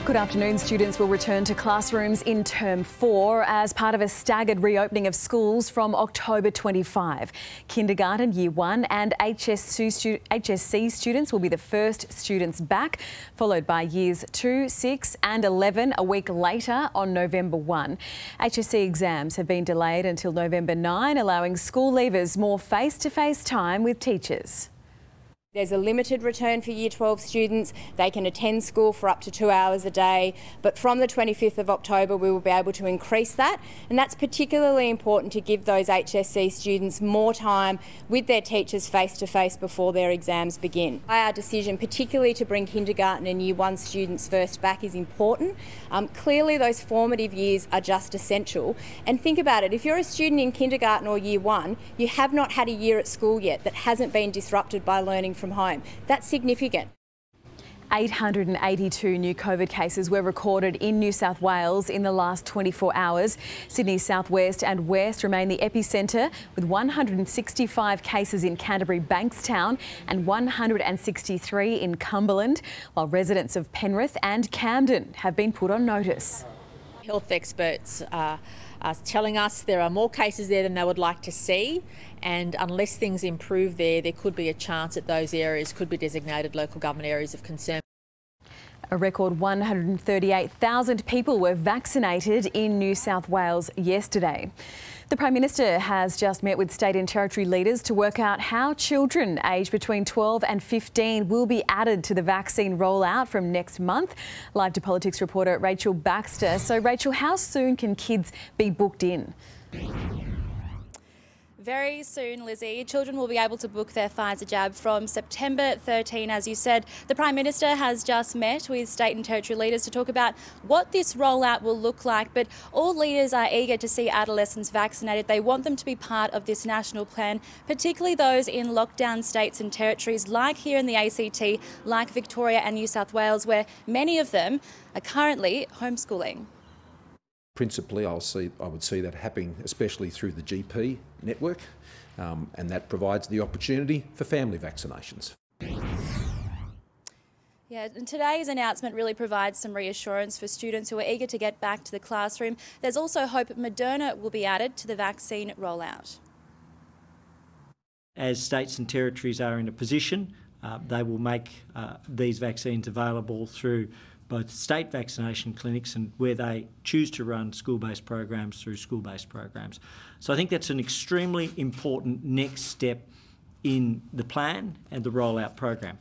Good afternoon. Students will return to classrooms in Term 4 as part of a staggered reopening of schools from October 25. Kindergarten, Year 1 and HSC students will be the first students back, followed by Years 2, 6 and 11 a week later on November 1. HSC exams have been delayed until November 9, allowing school leavers more face-to-face time with teachers. There's a limited return for Year 12 students. They can attend school for up to 2 hours a day, but from the 25th of October we will be able to increase that, and that's particularly important to give those HSC students more time with their teachers face-to-face before their exams begin. Our decision, particularly to bring kindergarten and Year 1 students first back, is important. Clearly those formative years are just essential, and think about it, if you're a student in kindergarten or Year 1, you have not had a year at school yet that hasn't been disrupted by learning from home. That's significant. 882 new COVID cases were recorded in New South Wales in the last 24 hours. Sydney's southwest and west remain the epicentre, with 165 cases in Canterbury Bankstown and 163 in Cumberland, while residents of Penrith and Camden have been put on notice. Health experts are telling us there are more cases there than they would like to see, and unless things improve there could be a chance that those areas could be designated local government areas of concern. A record 138,000 people were vaccinated in New South Wales yesterday. The Prime Minister has just met with state and territory leaders to work out how children aged between 12 and 15 will be added to the vaccine rollout from next month. Live to Politics reporter Rachel Baxter. So, Rachel, how soon can kids be booked in? Very soon, Lizzie. Children will be able to book their Pfizer jab from September 13, as you said. The Prime Minister has just met with state and territory leaders to talk about what this rollout will look like, but all leaders are eager to see adolescents vaccinated. They want them to be part of this national plan, particularly those in lockdown states and territories like here in the ACT, like Victoria and New South Wales, where many of them are currently homeschooling. Principally, I would see that happening especially through the GP network, and that provides the opportunity for family vaccinations. Yeah, and today's announcement really provides some reassurance for students who are eager to get back to the classroom. There's also hope Moderna will be added to the vaccine rollout. As states and territories are in a position, they will make these vaccines available through both state vaccination clinics and where they choose to run school-based programs through school-based programs. So I think that's an extremely important next step in the plan and the rollout program.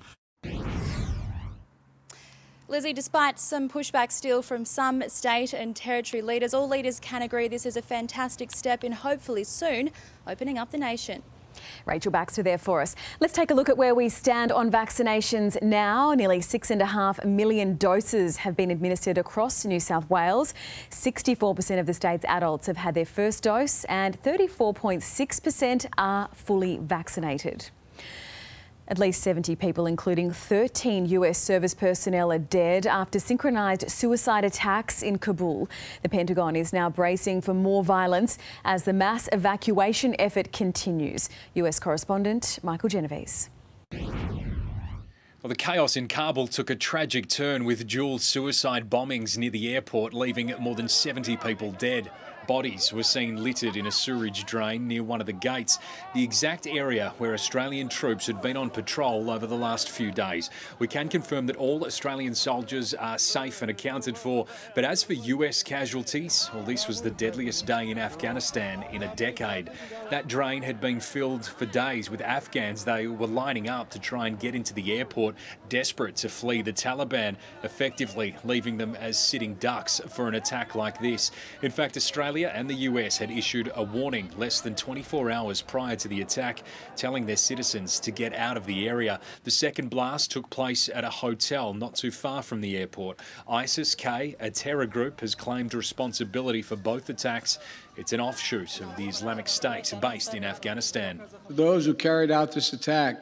Lizzie, despite some pushback still from some state and territory leaders, all leaders can agree this is a fantastic step in hopefully soon opening up the nation. Rachel Baxter there for us. Let's take a look at where we stand on vaccinations now. Nearly 6.5 million doses have been administered across New South Wales. 64% of the state's adults have had their first dose and 34.6% are fully vaccinated. At least 70 people, including 13 US service personnel, are dead after synchronised suicide attacks in Kabul. The Pentagon is now bracing for more violence as the mass evacuation effort continues. US correspondent Michael Genovese. Well, the chaos in Kabul took a tragic turn with dual suicide bombings near the airport, leaving more than 70 people dead. Bodies were seen littered in a sewerage drain near one of the gates, the exact area where Australian troops had been on patrol over the last few days. We can confirm that all Australian soldiers are safe and accounted for, but as for US casualties, well, this was the deadliest day in Afghanistan in a decade. That drain had been filled for days with Afghans. They were lining up to try and get into the airport, desperate to flee the Taliban, effectively leaving them as sitting ducks for an attack like this. In fact, Australia and the US had issued a warning less than 24 hours prior to the attack, telling their citizens to get out of the area. The second blast took place at a hotel not too far from the airport. ISIS-K, a terror group, has claimed responsibility for both attacks. It's an offshoot of the Islamic State based in Afghanistan. Those who carried out this attack,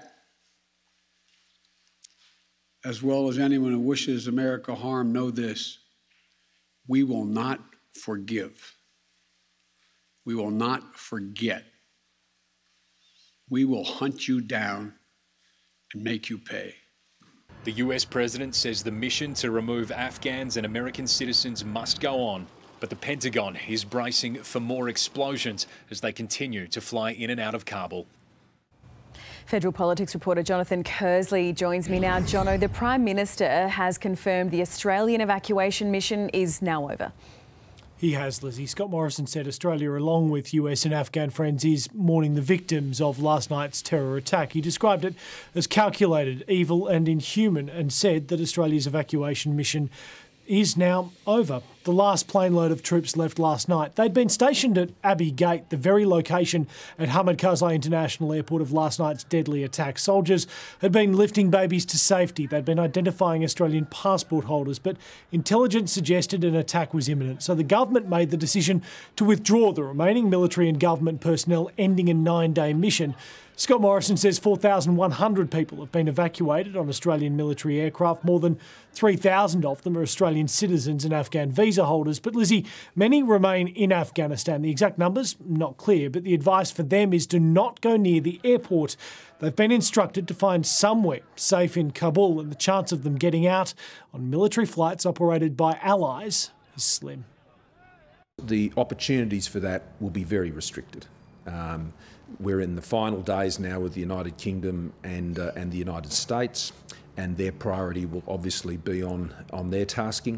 as well as anyone who wishes America harm, know this: we will not forgive. We will not forget. We will hunt you down and make you pay. The US president says the mission to remove Afghans and American citizens must go on, but the Pentagon is bracing for more explosions as they continue to fly in and out of Kabul. Federal politics reporter Jonathan Kersley joins me now. Jono, the Prime Minister has confirmed the Australian evacuation mission is now over. He has, Lizzie. Scott Morrison said Australia, along with US and Afghan friends, is mourning the victims of last night's terror attack. He described it as calculated, evil and inhuman, and said that Australia's evacuation mission is now over. The last plane load of troops left last night. They'd been stationed at Abbey Gate, the very location at Hamid Karzai International Airport of last night's deadly attack. Soldiers had been lifting babies to safety. They'd been identifying Australian passport holders, but intelligence suggested an attack was imminent. So the government made the decision to withdraw the remaining military and government personnel, ending a 9-day mission. Scott Morrison says 4,100 people have been evacuated on Australian military aircraft. More than 3,000 of them are Australian citizens and Afghan visa holders. But Lizzie, many remain in Afghanistan. The exact numbers, not clear, but the advice for them is to not go near the airport. They've been instructed to find somewhere safe in Kabul, and the chance of them getting out on military flights operated by allies is slim. The opportunities for that will be very restricted. We're in the final days now with the United Kingdom and the United States, and their priority will obviously be on their tasking.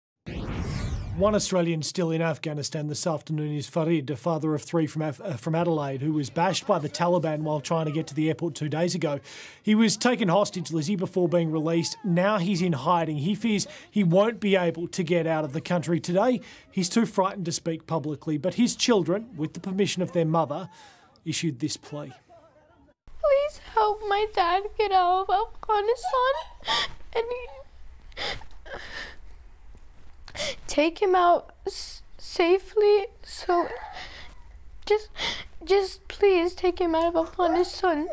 One Australian still in Afghanistan this afternoon is Farid, a father of 3 from Adelaide, who was bashed by the Taliban while trying to get to the airport 2 days ago. He was taken hostage, Lizzie, before being released. Now he's in hiding. He fears he won't be able to get out of the country today. He's too frightened to speak publicly, but his children, with the permission of their mother, issued this plea. Please help my dad get out of Afghanistan and take him out safely. So just please take him out of Afghanistan.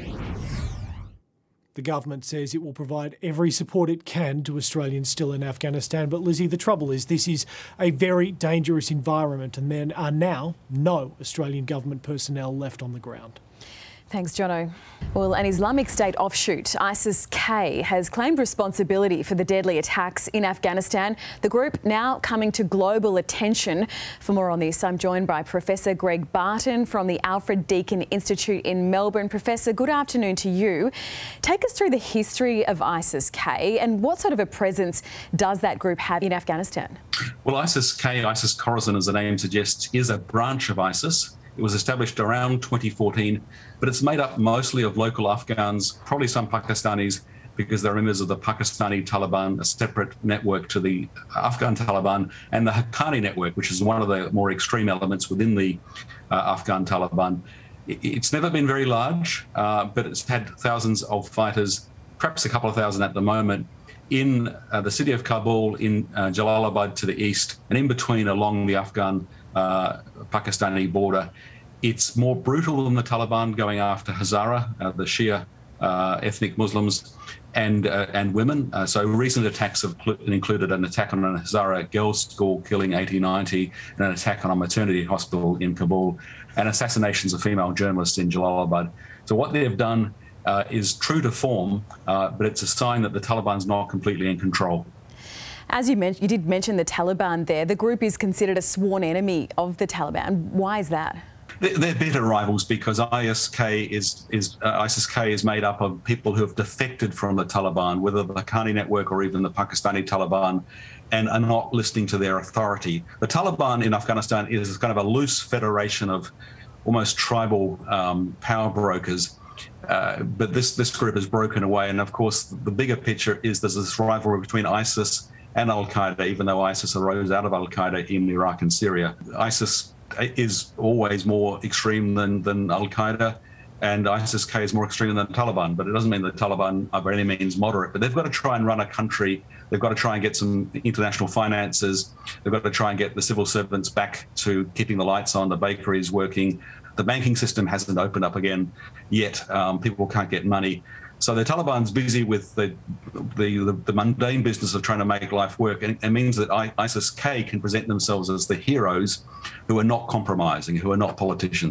The government says it will provide every support it can to Australians still in Afghanistan. But Lizzie, the trouble is this is a very dangerous environment, and there are now no Australian government personnel left on the ground. Thanks, Jono. Well, an Islamic State offshoot, ISIS-K, has claimed responsibility for the deadly attacks in Afghanistan. The group now coming to global attention. For more on this, I'm joined by Professor Greg Barton from the Alfred Deakin Institute in Melbourne. Professor, good afternoon to you. Take us through the history of ISIS-K and what sort of a presence does that group have in Afghanistan? Well, ISIS-K, ISIS Khorasan, as the name suggests, is a branch of ISIS. It was established around 2014, but it's made up mostly of local Afghans, probably some Pakistanis, because they're members of the Pakistani Taliban, a separate network to the Afghan Taliban, and the Haqqani network, which is one of the more extreme elements within the Afghan Taliban. It's never been very large, but it's had thousands of fighters, perhaps a couple of thousand at the moment, in the city of Kabul, in Jalalabad to the east, and in between along the Afghan Pakistani border. It's more brutal than the Taliban, going after Hazara, the Shia ethnic Muslims, and women. So recent attacks have included an attack on a Hazara girls' school, killing 80-90, and an attack on a maternity hospital in Kabul, and assassinations of female journalists in Jalalabad. So what they've done is true to form, but it's a sign that the Taliban's not completely in control. As you did mention the Taliban there. The group is considered a sworn enemy of the Taliban. Why is that? They're bitter rivals because ISIS-K is made up of people who have defected from the Taliban, whether the Haqqani network or even the Pakistani Taliban, and are not listening to their authority. The Taliban in Afghanistan is kind of a loose federation of almost tribal power brokers. But this group has broken away. And of course, the bigger picture is there's this rivalry between ISIS and al-qaeda, even though ISIS arose out of al-qaeda in Iraq and Syria. ISIS is always more extreme than al-qaeda, and ISIS-K is more extreme than the Taliban. But it doesn't mean the Taliban are by any means moderate. But they've got to try and run a country. They've got to try and get some international finances. They've got to try and get the civil servants back to keeping the lights on, the bakeries working. The banking system hasn't opened up again yet. People can't get money. So the Taliban's busy with the mundane business of trying to make life work, and it means that ISIS-K can present themselves as the heroes who are not compromising, who are not politicians.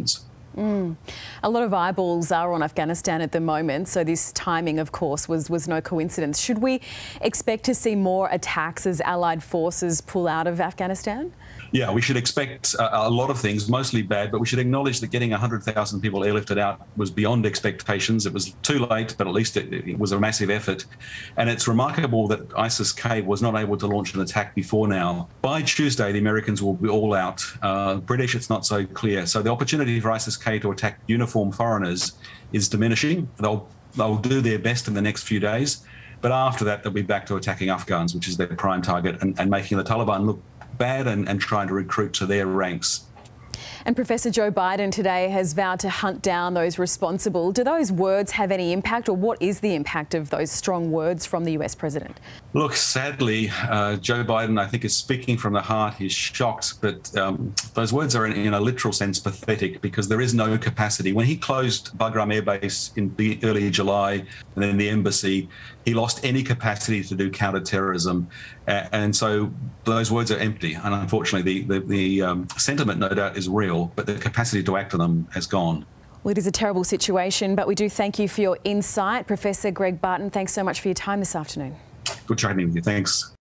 A lot of eyeballs are on Afghanistan at the moment, so this timing, of course, was no coincidence. Should we expect to see more attacks as Allied forces pull out of Afghanistan? Yeah, we should expect a lot of things, mostly bad, but we should acknowledge that getting 100,000 people airlifted out was beyond expectations. It was too late, but at least it was a massive effort. And it's remarkable that ISIS-K was not able to launch an attack before now. By Tuesday, the Americans will be all out. British, it's not so clear. So the opportunity for ISIS-K to attack uniformed foreigners is diminishing. They'll do their best in the next few days. But after that, they'll be back to attacking Afghans, which is their prime target, and making the Taliban look bad and trying to recruit to their ranks. And Professor Joe Biden today has vowed to hunt down those responsible. Do those words have any impact, or what is the impact of those strong words from the US president? Look, sadly, Joe Biden, I think, is speaking from the heart. He's shocked, but those words are in a literal sense pathetic, because there is no capacity. When he closed Bagram Air Base in early July and then the embassy, he lost any capacity to do counter-terrorism. And so those words are empty. And unfortunately, the sentiment, no doubt, is real, but the capacity to act on them has gone. Well, it is a terrible situation, but we do thank you for your insight. Professor Greg Barton, thanks so much for your time this afternoon. Good chatting with you. Thanks.